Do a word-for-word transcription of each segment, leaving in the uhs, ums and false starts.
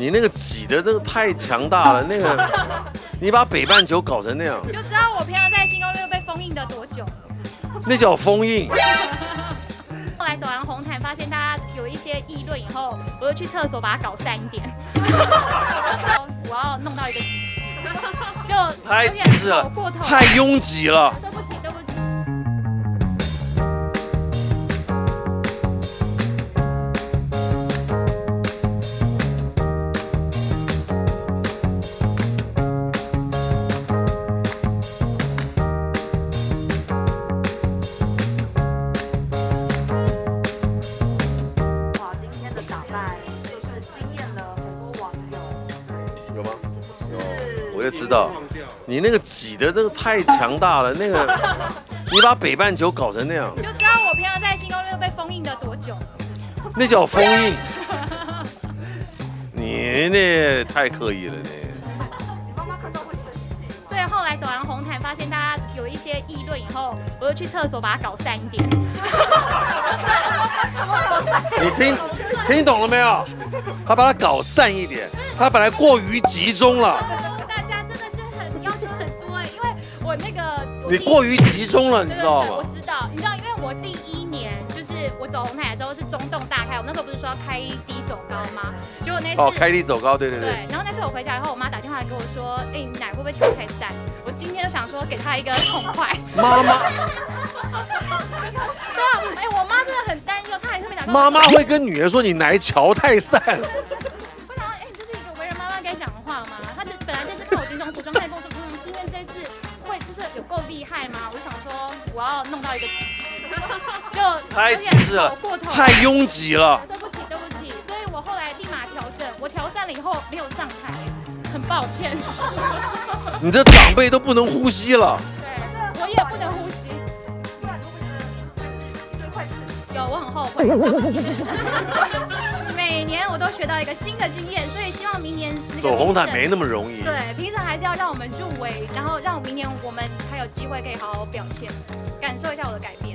你那个挤的那个太强大了，那个你把北半球搞成那样， 就知道我平常在新攻略被封印的多久。 那叫封印。 后来走完红毯，发现大家有一些议论以后，我就去厕所把它搞散一点。我要弄到一个极致，就太极致了，太拥挤了。 对不起，对不起。 我就知道，你那个挤的那个太强大了，那个你把北半球搞成那样， 就知道我平常在新攻略被封印的多久。 那叫封印。你那太刻意了呢。 你妈妈看到会生气。所以后来走完红毯，发现大家有一些议论以后，我就去厕所把它搞散一点。 你听听懂了没有？他把它搞散一点，他本来过于集中了。 我那个， 你过于集中了，你知道吗？ 我知道，你知道，因为我第一年就是我走红毯的时候是中洞大开，我那时候不是说要开低走高吗？结果那次哦，开低走高，对对对。 对，然后那次我回家以后，我妈打电话来跟我说，哎，你奶会不会球太散？我今天就想说给她一个痛快。 妈妈。 对啊，哎，我妈真的很担忧，她还特别打电话。 妈妈会跟女儿说你奶桥太散。 我想，哎，你这是一个为人妈妈该讲的话吗？她这本来这次看我精装服装，她跟我说，嗯，今天这次。 会就是有够厉害吗？我就想说我要弄到一个极致，就太极致了，太拥挤了。 对不起，对不起，所以我后来立马调整，我调散了以后没有上台，很抱歉。 你的长辈都不能呼吸了。 对，我也不能呼吸。有，我很后悔。每年我都学到一个新的经验，所以希望明年走红毯没那么容易。 对，评审还是要让我们入围，然后让明年我们才有机会可以好好表现，感受一下我的改变。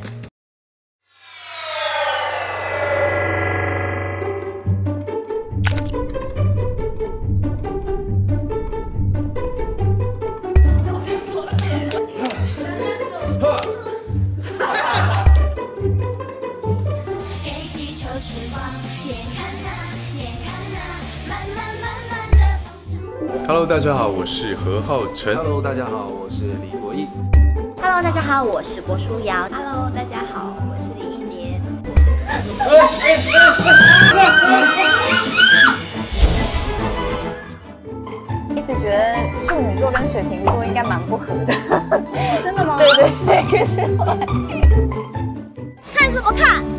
Hello， 大家好，我是何浩晨。 Hello， 大家好，我是李国毅。 Hello， 大家好，我是郭书瑶。Hello， 大家好，我是李一杰。一直觉得处女座跟水瓶座应该蛮不合的。真的吗？对对对，可是后来看什么看？